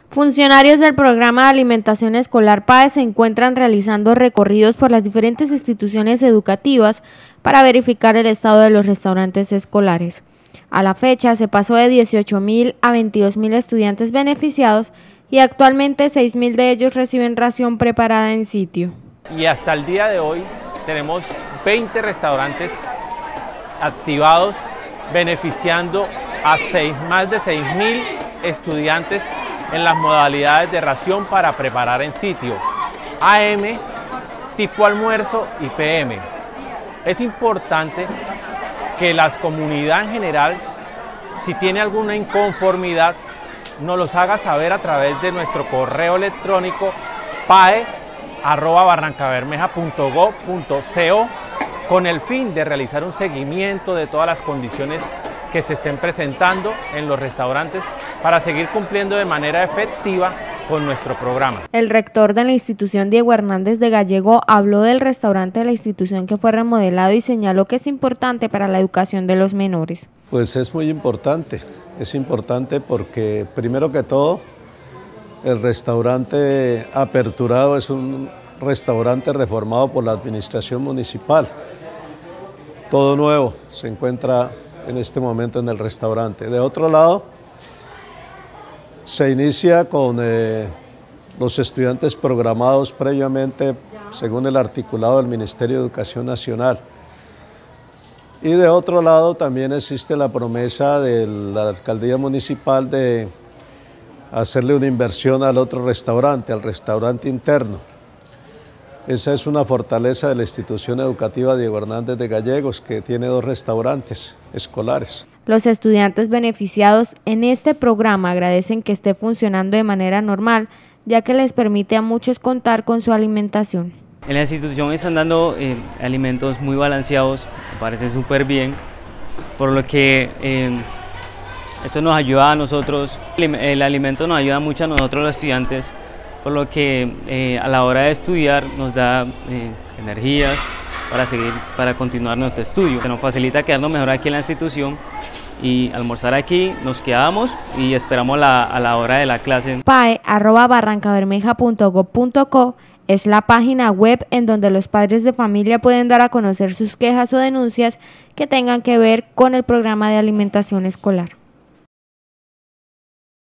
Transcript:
Funcionarios del programa de alimentación escolar PAE se encuentran realizando recorridos por las diferentes instituciones educativas para verificar el estado de los restaurantes escolares. A la fecha se pasó de 18.000 a 22.000 estudiantes beneficiados y actualmente 6.000 de ellos reciben ración preparada en sitio. Y hasta el día de hoy tenemos 20 restaurantes activados beneficiando a más de 6.000 estudiantes en las modalidades de ración para preparar en sitio, AM, tipo almuerzo y PM. Es importante que la comunidad en general, si tiene alguna inconformidad, nos los haga saber a través de nuestro correo electrónico pae@barrancabermeja.gov.co con el fin de realizar un seguimiento de todas las condiciones que se estén presentando en los restaurantes para seguir cumpliendo de manera efectiva con nuestro programa. El rector de la institución, Diego Hernández de Gallego, habló del restaurante de la institución que fue remodelado y señaló que es importante para la educación de los menores. Pues es muy importante, porque primero que todo el restaurante aperturado es un restaurante reformado por la administración municipal. Todo nuevo se encuentra en este momento en el restaurante. De otro lado, se inicia con los estudiantes programados previamente según el articulado del Ministerio de Educación Nacional. Y de otro lado también existe la promesa de la alcaldía municipal de hacerle una inversión al otro restaurante, al restaurante interno. Esa es una fortaleza de la institución educativa Diego Hernández de Gallegos, que tiene 2 restaurantes escolares. Los estudiantes beneficiados en este programa agradecen que esté funcionando de manera normal, ya que les permite a muchos contar con su alimentación. En la institución están dando alimentos muy balanceados, me parece súper bien, por lo que esto nos ayuda a nosotros, el alimento nos ayuda mucho a nosotros los estudiantes, por lo que a la hora de estudiar nos da energías para continuar nuestro estudio. Se nos facilita quedarnos mejor aquí en la institución y almorzar aquí, nos quedamos y esperamos a la hora de la clase. pae@barrancabermeja.gov.co es la página web en donde los padres de familia pueden dar a conocer sus quejas o denuncias que tengan que ver con el programa de alimentación escolar.